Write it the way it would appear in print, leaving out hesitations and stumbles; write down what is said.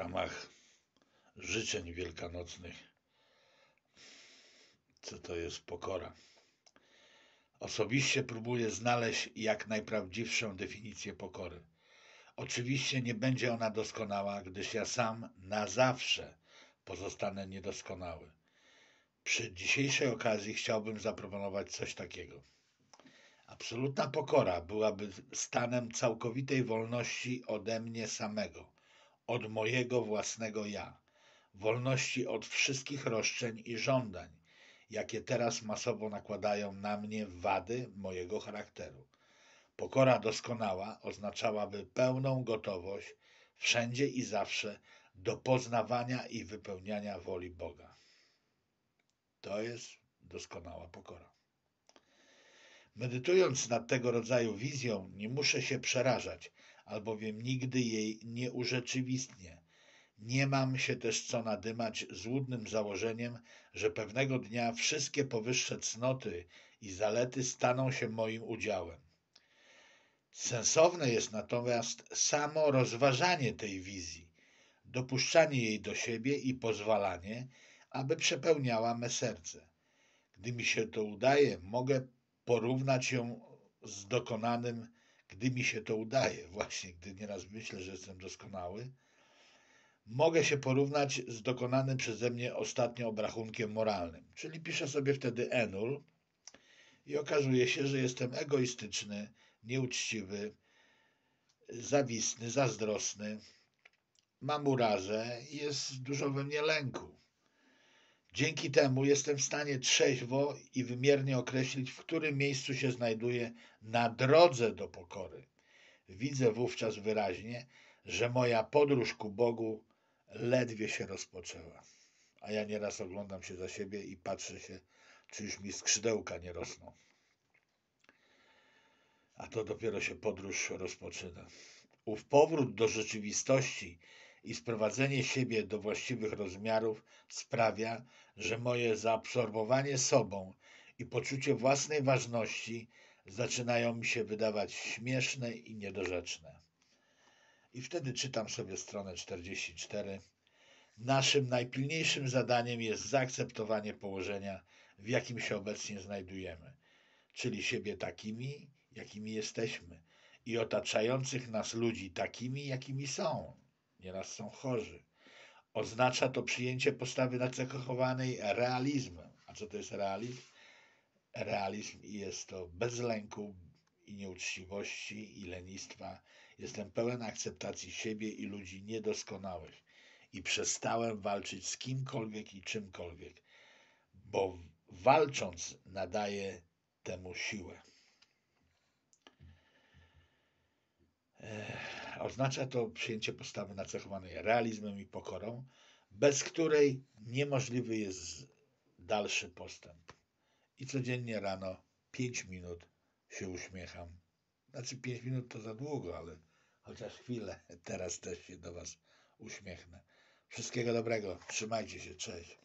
ramach życzeń wielkanocnych, co to jest pokora. Osobiście próbuję znaleźć jak najprawdziwszą definicję pokory. Oczywiście nie będzie ona doskonała, gdyż ja sam na zawsze pozostanę niedoskonały. Przy dzisiejszej okazji chciałbym zaproponować coś takiego. Absolutna pokora byłaby stanem całkowitej wolności ode mnie samego, od mojego własnego ja, wolności od wszystkich roszczeń i żądań, jakie teraz masowo nakładają na mnie wady mojego charakteru. Pokora doskonała oznaczałaby pełną gotowość wszędzie i zawsze do poznawania i wypełniania woli Boga. To jest doskonała pokora. Medytując nad tego rodzaju wizją, nie muszę się przerażać, albowiem nigdy jej nie urzeczywistnię. Nie mam się też co nadymać złudnym założeniem, że pewnego dnia wszystkie powyższe cnoty i zalety staną się moim udziałem. Sensowne jest natomiast samo rozważanie tej wizji, dopuszczanie jej do siebie i pozwalanie, aby przepełniała me serce. Gdy mi się to udaje, mogę porównać ją z dokonanym, gdy mi się to udaje, właśnie gdy nieraz myślę, że jestem doskonały, mogę się porównać z dokonanym przeze mnie ostatnio obrachunkiem moralnym. Czyli piszę sobie wtedy Enul i okazuje się, że jestem egoistyczny, nieuczciwy, zawistny, zazdrosny, mam urazę i jest dużo we mnie lęku. Dzięki temu jestem w stanie trzeźwo i wymiernie określić, w którym miejscu się znajduję na drodze do pokory. Widzę wówczas wyraźnie, że moja podróż ku Bogu ledwie się rozpoczęła. A ja nieraz oglądam się za siebie i patrzę się, czy już mi skrzydełka nie rosną. A to dopiero się podróż rozpoczyna. Ów powrót do rzeczywistości i sprowadzenie siebie do właściwych rozmiarów sprawia, że moje zaabsorbowanie sobą i poczucie własnej ważności zaczynają mi się wydawać śmieszne i niedorzeczne. I wtedy czytam sobie stronę 44. Naszym najpilniejszym zadaniem jest zaakceptowanie położenia, w jakim się obecnie znajdujemy, czyli siebie takimi, jakimi jesteśmy i otaczających nas ludzi takimi, jakimi są. Nieraz są chorzy. Oznacza to przyjęcie postawy nacechowanej realizmem. A co to jest realizm? Realizm jest to bez lęku i nieuczciwości i lenistwa. Jestem pełen akceptacji siebie i ludzi niedoskonałych i przestałem walczyć z kimkolwiek i czymkolwiek, bo walcząc nadaję temu siłę. Oznacza to przyjęcie postawy nacechowanej realizmem i pokorą, bez której niemożliwy jest dalszy postęp. I codziennie rano 5 minut się uśmiecham. Znaczy 5 minut to za długo, ale chociaż chwilę teraz też się do Was uśmiechnę. Wszystkiego dobrego, trzymajcie się, cześć.